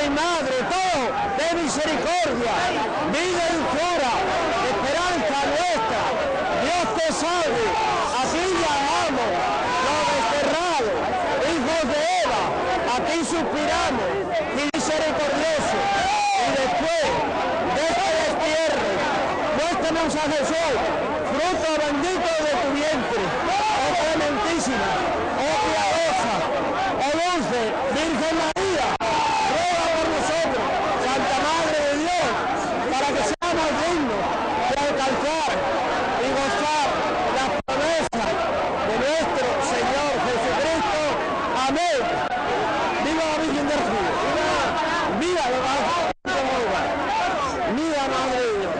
Madre, todo de misericordia, vida y dulzura, esperanza nuestra. Dios te salve, a ti llamamos, los desterrados, hijos de Eva, a ti suspiramos, y misericordioso. Y después de este destierro, muéstranos a Jesús, fruto bendito de tu vientre, oh clementísima, oh piadosa, oh dulce, Virgen María, ruega por nosotros, Santa Madre de Dios, para que seamos dignos de alcanzar y gozar las promesas de nuestro Señor Jesucristo. Amén. Viva la Virgen del Río. Viva la Madre de Dios. Viva la Madre de Dios.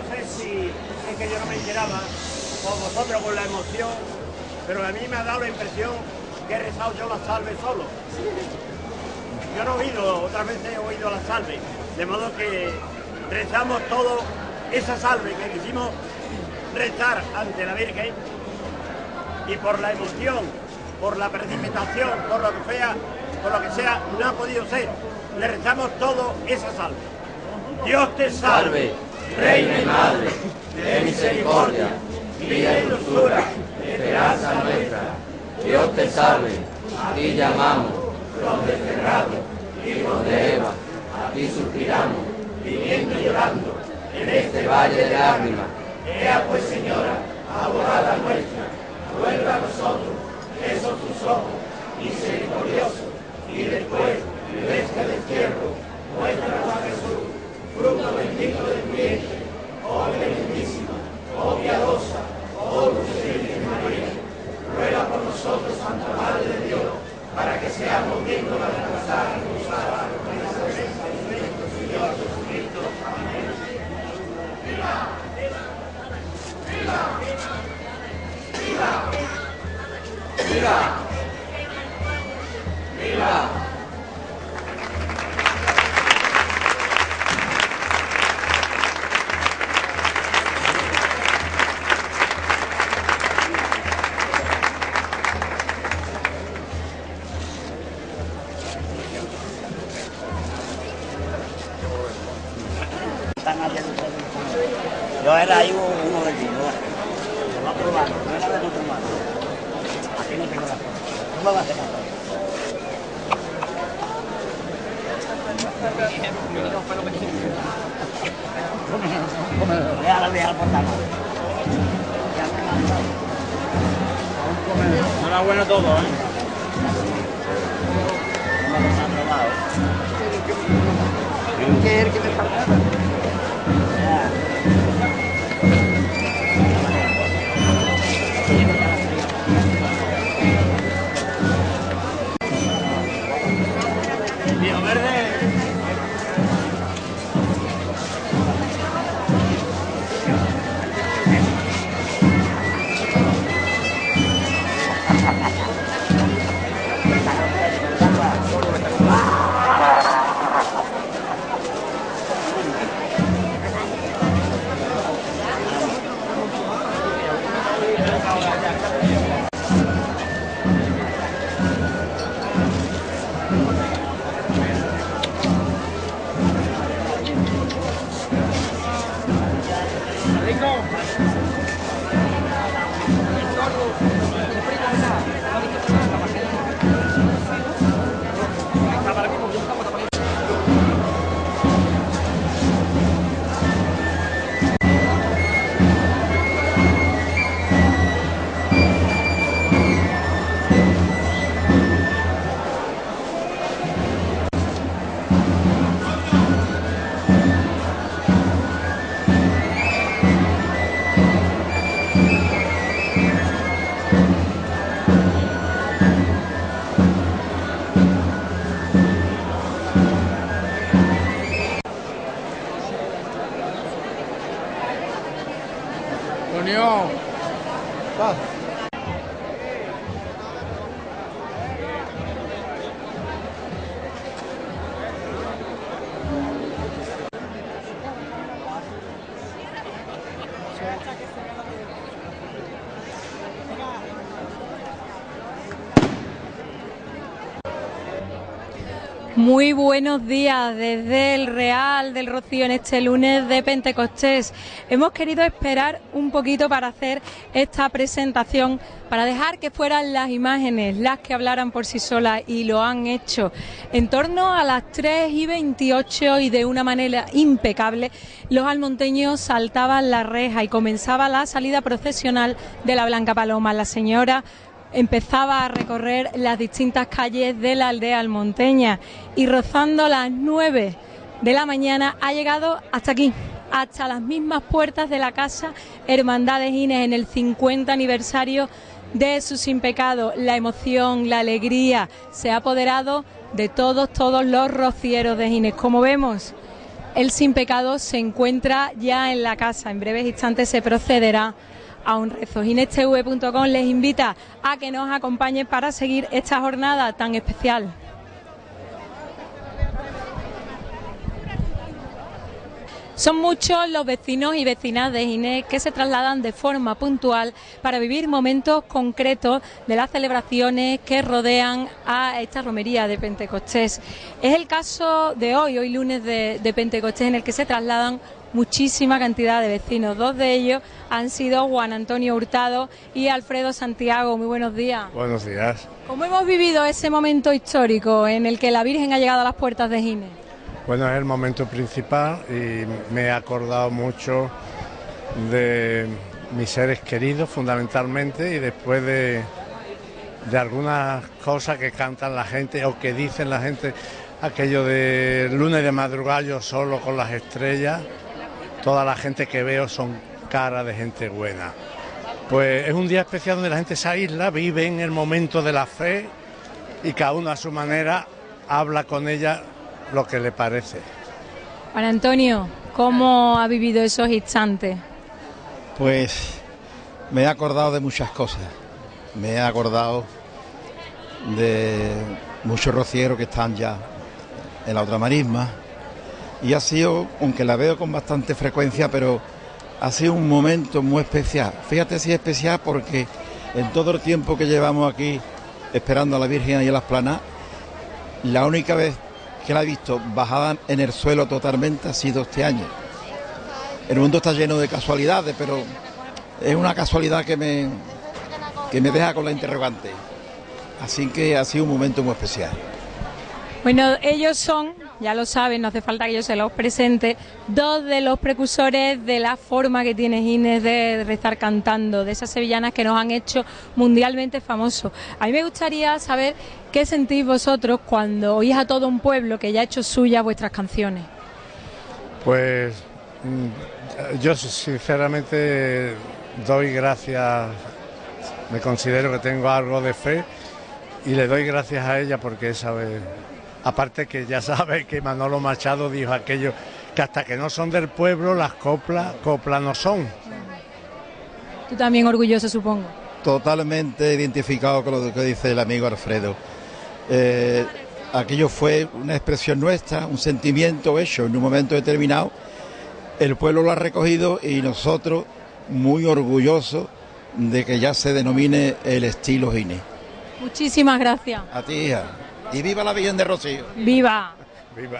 sé si es que yo no me enteraba, o vosotros con la emoción, pero a mí me ha dado la impresión que he rezado yo la salve solo. Yo no he oído, otras veces he oído la salve, de modo que rezamos todo esa salve que quisimos rezar ante la Virgen, y por la emoción, por la precipitación, por lo que sea, no ha podido ser. Le rezamos todo esa salve. Dios te salve, Reina y Madre, de misericordia, vida y dulzura, esperanza nuestra. Dios te salve, a ti llamamos, los desterrados, hijos de Eva, a ti suspiramos, viniendo y llorando en este valle de lágrimas. Ea pues, Señora, abogada nuestra, vuelve a nosotros esos tus ojos misericordiosos, y después de este destierro, muéstranos a Jesús, fruto bendito de tu vientre, oh clementísima, oh piadosa, oh dulce Virgen María. Ruega por nosotros, Santa Madre de Dios, para que seamos dignos de alcanzar y gozar de la presencia de nuestro Señor Jesucristo. Amén. ¡Viva! ¡Viva! ¡Viva! ¡Viva! ¡Viva! Yo era ahí uno del vino, lo va probando, no era de otro mano. Aquí no tengo la foto. ¿Cómo va a hacer la foto? Déjala por la mano. No era bueno todo, ¿eh? ¿Qué es el que me faltaba? Unión. Muy buenos días desde el Real del Rocío en este lunes de Pentecostés. Hemos querido esperar un poquito para hacer esta presentación, para dejar que fueran las imágenes las que hablaran por sí solas, y lo han hecho. En torno a las 3:28 y de una manera impecable, los almonteños saltaban la reja y comenzaba la salida procesional de la Blanca Paloma. La señora empezaba a recorrer las distintas calles de la aldea almonteña y rozando las 9 de la mañana ha llegado hasta aquí, hasta las mismas puertas de la Casa Hermandad de Gines, en el 50 aniversario de su Sin Pecado. La emoción, la alegría se ha apoderado de todos los rocieros de Gines. Como vemos, el Sin Pecado se encuentra ya en la casa. En breves instantes se procederá a un rezo. GINESTV.com les invita a que nos acompañen para seguir esta jornada tan especial. Son muchos los vecinos y vecinas de Gines que se trasladan de forma puntual para vivir momentos concretos de las celebraciones que rodean a esta romería de Pentecostés. Es el caso de hoy lunes de Pentecostés, en el que se trasladan muchísima cantidad de vecinos. Dos de ellos han sido Juan Antonio Hurtado y Alfredo Santiago. Muy buenos días. Buenos días. ¿Cómo hemos vivido ese momento histórico en el que la Virgen ha llegado a las puertas de Gines? Bueno, es el momento principal y me he acordado mucho de mis seres queridos fundamentalmente, y después de algunas cosas que cantan la gente o que dicen la gente, aquello de lunes de madrugada yo solo con las estrellas, toda la gente que veo son caras de gente buena. Pues es un día especial donde la gente se aísla, vive en el momento de la fe y cada uno a su manera habla con ella lo que le parece. Juan Antonio, ¿cómo ha vivido esos instantes? Pues me he acordado de muchas cosas. Me he acordado de muchos rocieros que están ya en la otra marisma, y ha sido, aunque la veo con bastante frecuencia, pero ha sido un momento muy especial. Fíjate si es especial porque en todo el tiempo que llevamos aquí esperando a la Virgen y a las Planas, la única vez que la he visto bajada en el suelo totalmente ha sido este año. El mundo está lleno de casualidades, pero es una casualidad que me deja con la interrogante. Así que ha sido un momento muy especial. Bueno, ellos son, ya lo saben, no hace falta que yo se los presente, dos de los precursores de la forma que tiene Gines de rezar cantando, de esas sevillanas que nos han hecho mundialmente famosos. A mí me gustaría saber qué sentís vosotros cuando oís a todo un pueblo que ya ha hecho suyas vuestras canciones. Pues yo sinceramente doy gracias, me considero que tengo algo de fe y le doy gracias a ella porque sabe. Aparte que ya sabe que Manolo Machado dijo aquello, que hasta que no son del pueblo las coplas no son. Tú también orgulloso, supongo. Totalmente identificado con lo que dice el amigo Alfredo. Aquello fue una expresión nuestra, un sentimiento hecho en un momento determinado. El pueblo lo ha recogido y nosotros muy orgullosos de que ya se denomine el estilo Gines. Muchísimas gracias. A ti, hija. Y viva la Virgen de Rocío. ¡Viva! Viva.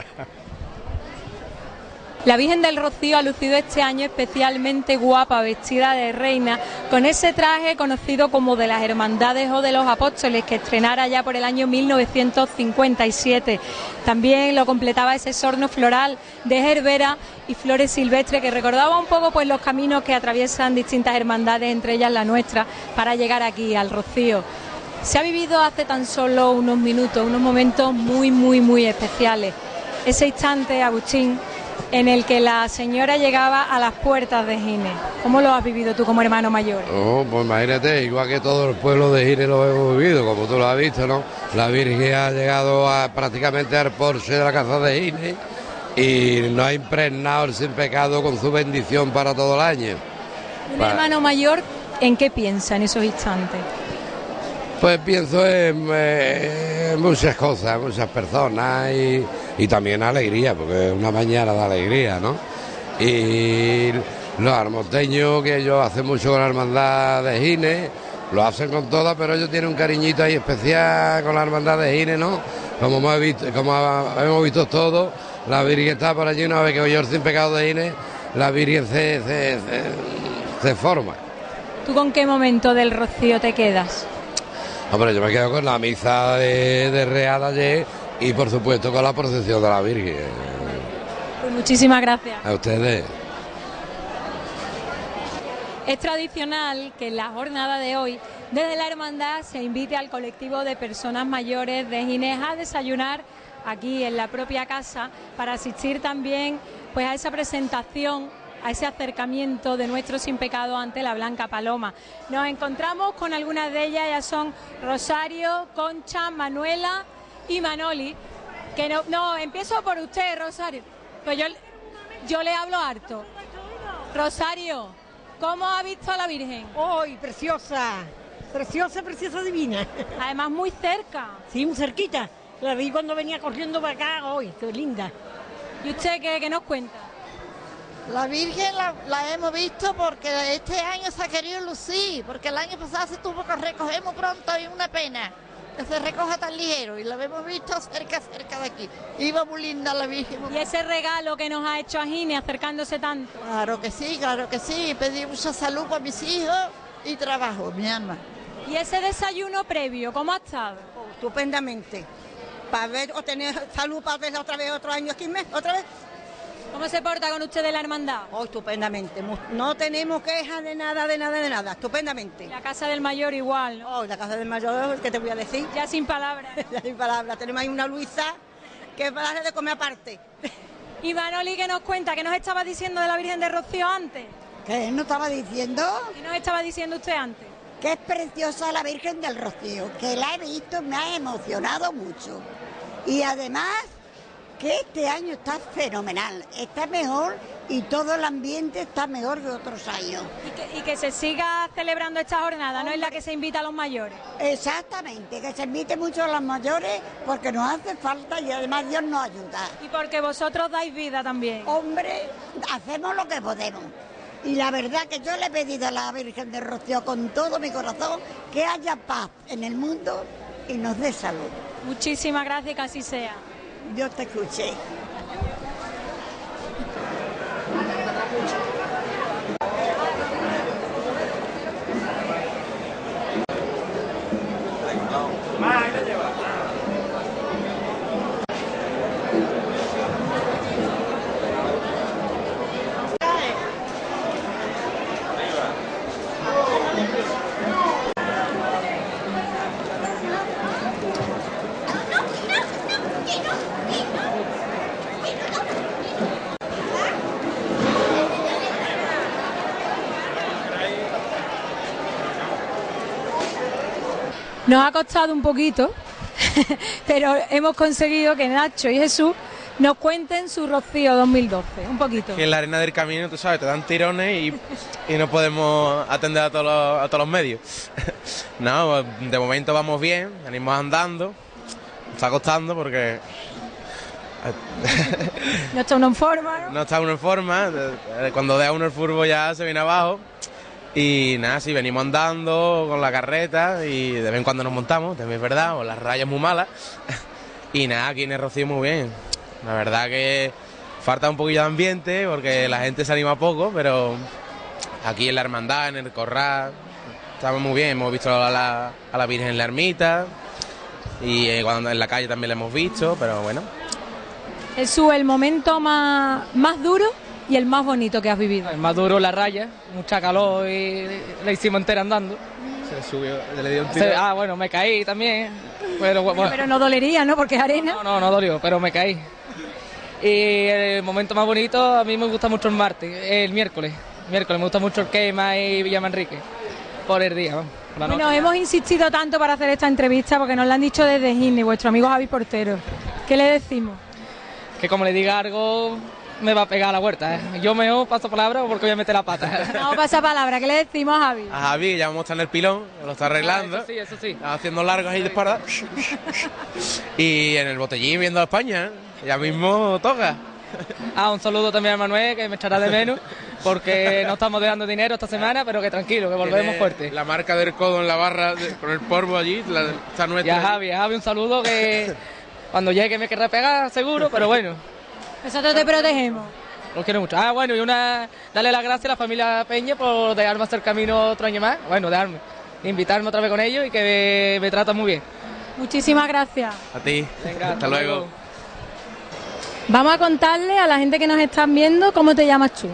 La Virgen del Rocío ha lucido este año especialmente guapa, vestida de reina, con ese traje conocido como de las Hermandades o de los Apóstoles, que estrenara ya por el año 1957. También lo completaba ese sorno floral de gerbera y flores silvestres que recordaba un poco pues los caminos que atraviesan distintas hermandades, entre ellas la nuestra, para llegar aquí al Rocío. Se ha vivido hace tan solo unos minutos, unos momentos muy especiales. Ese instante, Agustín, en el que la señora llegaba a las puertas de Gines. ¿Cómo lo has vivido tú como hermano mayor? Oh, pues imagínate, igual que todo el pueblo de Gines lo hemos vivido, como tú lo has visto, ¿no? La Virgen ha llegado prácticamente al porche de la casa de Gines y nos ha impregnado el Sin Pecado con su bendición para todo el año. Un hermano mayor, ¿en qué piensa en esos instantes? Pues pienso en muchas cosas, muchas personas y también alegría, porque es una mañana de alegría, ¿no? Y los armonteños, que ellos hacen mucho con la hermandad de Gines, lo hacen con todas, pero ellos tienen un cariñito ahí especial con la hermandad de Gines, ¿no? Como hemos visto todos, la Virgen está por allí, una vez que oyó el Sin Pecado de Gines, la Virgen se forma. ¿Tú con qué momento del Rocío te quedas? Hombre, yo me quedo con la misa de Real ayer y por supuesto con la procesión de la Virgen. Pues muchísimas gracias. A ustedes. Es tradicional que en la jornada de hoy, desde la hermandad, se invite al colectivo de personas mayores de Gines a desayunar aquí en la propia casa para asistir también pues a esa presentación, a ese acercamiento de nuestro Sin Pecado ante la Blanca Paloma. Nos encontramos con algunas de ellas, ya son Rosario, Concha, Manuela y Manoli. Que no, empiezo por usted, Rosario. Pues yo Yo le hablo harto. Rosario, ¿cómo ha visto a la Virgen? ¡Ay, preciosa! Preciosa, preciosa, divina. Además muy cerca. Sí, muy cerquita. La vi cuando venía corriendo para acá. ¡Ay, qué linda! ¿Y usted qué nos cuenta? La Virgen la hemos visto porque este año se ha querido lucir, porque el año pasado se tuvo que recoger muy pronto y una pena que se recoja tan ligero y la hemos visto cerca de aquí. Iba muy linda la Virgen. ¿Y ese regalo que nos ha hecho a Gine acercándose tanto? Claro que sí. Pedí mucha salud para mis hijos y trabajo, mi alma. ¿Y ese desayuno previo, cómo ha estado? Oh, estupendamente. Para ver o tener salud para ver otra vez otro año aquí, otra vez. ¿Cómo se porta con usted de la hermandad? Oh, estupendamente. No tenemos quejas de nada, estupendamente. La Casa del Mayor igual, ¿no? Oh, la Casa del Mayor, ¿qué te voy a decir? Ya sin palabras. Ya sin palabras. Tenemos ahí una Luisa que va a darle de comer aparte. Y Manoli, ¿qué nos cuenta? ¿Qué nos estaba diciendo de la Virgen de Rocío antes? ¿Qué nos estaba diciendo? ¿Qué nos estaba diciendo usted antes? Que es preciosa la Virgen del Rocío, que la he visto, me ha emocionado mucho. Y además que este año está fenomenal, está mejor y todo el ambiente está mejor que otros años. Y que se siga celebrando esta jornada, ¿no? Es la que se invita a los mayores. Exactamente, que se invite mucho a los mayores porque nos hace falta y además Dios nos ayuda. Y porque vosotros dais vida también. Hombre, hacemos lo que podemos. Y la verdad que yo le he pedido a la Virgen de Rocío con todo mi corazón que haya paz en el mundo y nos dé salud. Muchísimas gracias y que así sea. Dios te escuche. Nos ha costado un poquito, pero hemos conseguido que Nacho y Jesús nos cuenten su Rocío 2012, un poquito. Que en la arena del camino, tú sabes, te dan tirones y no podemos atender a todos los medios. No, de momento vamos bien, venimos andando, nos está costando porque... No está uno en forma, ¿no? No está uno en forma, cuando deja uno el furbo ya se viene abajo. Y nada, sí, venimos andando con la carreta y de vez en cuando nos montamos, también es verdad, o las rayas muy malas. Y nada, aquí en el Rocío muy bien. La verdad que falta un poquillo de ambiente porque la gente se anima poco, pero aquí en la hermandad, en el corral, estamos muy bien. Hemos visto a la Virgen en la ermita y cuando en la calle también la hemos visto, pero bueno. Jesús, el momento más duro y el más bonito que has vivido. El más duro la raya, mucha calor y la hicimos entera andando. Se subió, le dio un tiro. Bueno, me caí también. Bueno. Pero no dolería, ¿no? Porque es arena. No dolió, pero me caí. Y el momento más bonito, a mí me gusta mucho el martes, el miércoles. Me gusta mucho el Quema y Villa Manrique. Por el día, vamos. Bueno, hemos insistido tanto para hacer esta entrevista porque nos la han dicho desde Gine, vuestro amigo Javi Portero. ¿Qué le decimos? Que como le diga algo, me va a pegar a la huerta, ¿eh? Yo mejor paso palabra porque voy a meter la pata. No pasa palabra, ¿qué le decimos a Javi? A Javi, ya vamos a estar en el pilón, lo está arreglando. Eso sí. Está haciendo largos ahí de espalda. Y en el botellín viendo a España, ¿eh? Ya mismo toca. Un saludo también a Manuel, que me echará de menos, porque no estamos dejando dinero esta semana, pero que tranquilo, que volvemos fuerte. La marca del codo en la barra, con el polvo allí, está nuestra. Y a Javi, un saludo que cuando llegue me querrá pegar, seguro, pero bueno. Nosotros te protegemos. Los quiero mucho. Bueno, y darle las gracias a la familia Peña por dejarme hacer camino otro año más. Bueno, invitarme otra vez con ellos y que me tratan muy bien. Muchísimas gracias. A ti. Venga, hasta luego. Vamos a contarle a la gente que nos están viendo cómo te llamas tú.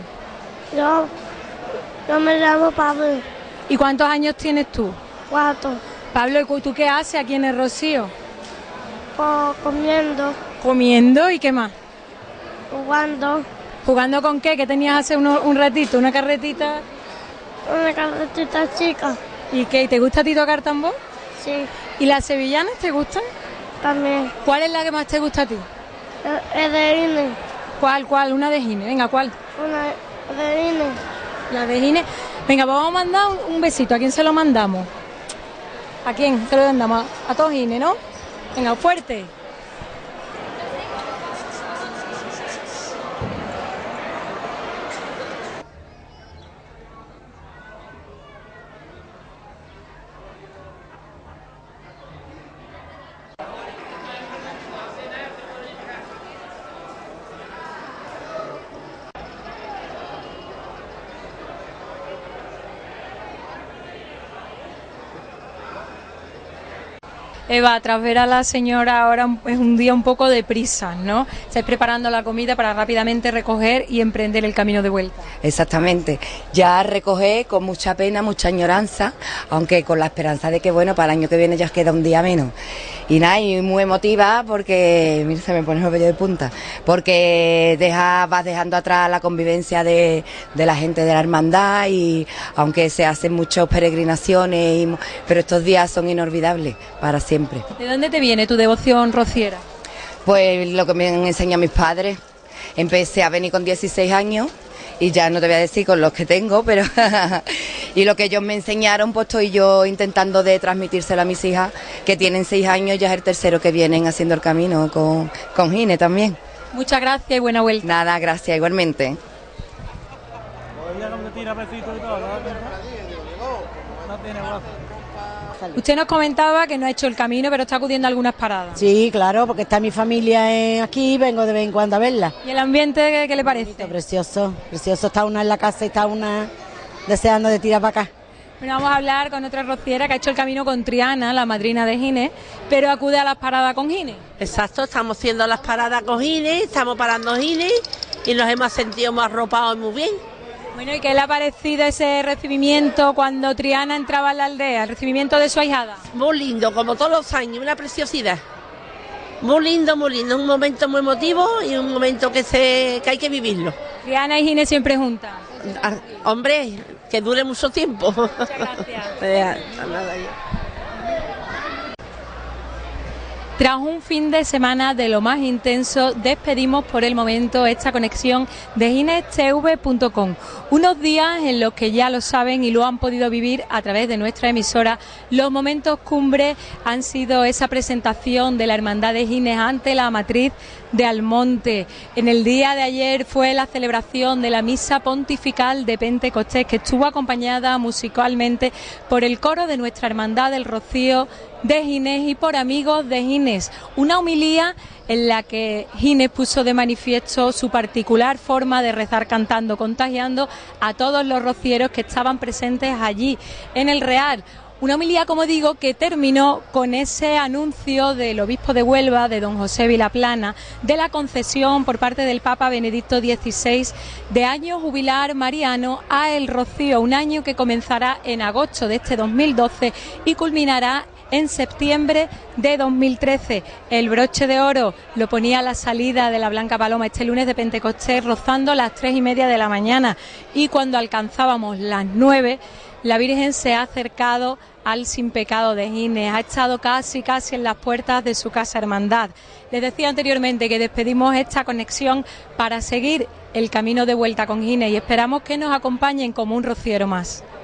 Yo me llamo Pablo. ¿Y cuántos años tienes tú? 4. Pablo, ¿y tú qué haces aquí en el Rocío? Comiendo. ¿Comiendo y qué más? Jugando. ¿Jugando con qué? ¿Qué tenías hace un ratito? ¿Una carretita? Una carretita chica. ¿Y qué? ¿Te gusta a ti tocar tambor? Sí. ¿Y las sevillanas te gustan? También. ¿Cuál es la que más te gusta a ti? Es de Irene. ¿Cuál? Una de Gine, venga, ¿cuál? Una de Gine. La de Gine. Venga, pues vamos a mandar un besito. ¿A quién se lo mandamos? ¿A quién se lo mandamos? A todos Gine, ¿no? Venga, fuerte. Eva, tras ver a la señora ahora es un día un poco de prisa, ¿no? Estáis preparando la comida para rápidamente recoger y emprender el camino de vuelta. Exactamente, ya recoger con mucha pena, mucha añoranza, aunque con la esperanza de que bueno, para el año que viene ya os queda un día menos. Y nada, y muy emotiva porque, mira, se me pone el vello de punta, porque vas dejando atrás la convivencia de la gente de la hermandad, y aunque se hacen muchas peregrinaciones, pero estos días son inolvidables para siempre. ¿De dónde te viene tu devoción rociera? Pues lo que me han enseñado mis padres. Empecé a venir con 16 años y ya no te voy a decir con los que tengo, pero y lo que ellos me enseñaron, pues estoy yo intentando de transmitírselo a mis hijas, que tienen 6 años, ya es el tercero que vienen haciendo el camino con Gine también. Muchas gracias y buena vuelta. Nada, gracias, igualmente. Usted nos comentaba que no ha hecho el camino, pero está acudiendo a algunas paradas. Sí, claro, porque está mi familia aquí, vengo de vez en cuando a verla. ¿Y el ambiente qué le parece? Bonito, precioso, precioso. Está una en la casa y está una deseando de tirar para acá. Bueno, vamos a hablar con otra rociera que ha hecho el camino con Triana, la madrina de Gine, pero acude a las paradas con Gine. Exacto, estamos haciendo las paradas con Gine, estamos parando Gine y nos hemos sentido más arropados y muy bien. Bueno, ¿y qué le ha parecido ese recibimiento cuando Triana entraba en la aldea, el recibimiento de su ahijada? Muy lindo, como todos los años, una preciosidad. Muy lindo, un momento muy emotivo y un momento que hay que vivirlo. Triana y Gine siempre juntas. Hombre, que dure mucho tiempo. Muchas gracias. Tras un fin de semana de lo más intenso, despedimos por el momento esta conexión de ginestv.com. Unos días en los que ya lo saben y lo han podido vivir a través de nuestra emisora. Los momentos cumbre han sido esa presentación de la Hermandad de Gines ante la Matriz de Almonte. En el día de ayer fue la celebración de la misa pontifical de Pentecostés, que estuvo acompañada musicalmente por el coro de nuestra Hermandad del Rocío de Gines y por amigos de Gines. Una homilía en la que Gines puso de manifiesto su particular forma de rezar cantando, contagiando a todos los rocieros que estaban presentes allí en el Real. Una homilía, como digo, que terminó con ese anuncio del obispo de Huelva, de don José Vilaplana, de la concesión por parte del Papa Benedicto XVI de año jubilar mariano a El Rocío, un año que comenzará en agosto de este 2012 y culminará en septiembre de 2013. El broche de oro lo ponía a la salida de la Blanca Paloma este lunes de Pentecostés, rozando las 3:30 de la mañana, y cuando alcanzábamos las 9, la Virgen se ha acercado al Sin Pecado de Gines, ha estado casi en las puertas de su casa hermandad. Les decía anteriormente que despedimos esta conexión para seguir el camino de vuelta con Gines y esperamos que nos acompañen como un rociero más.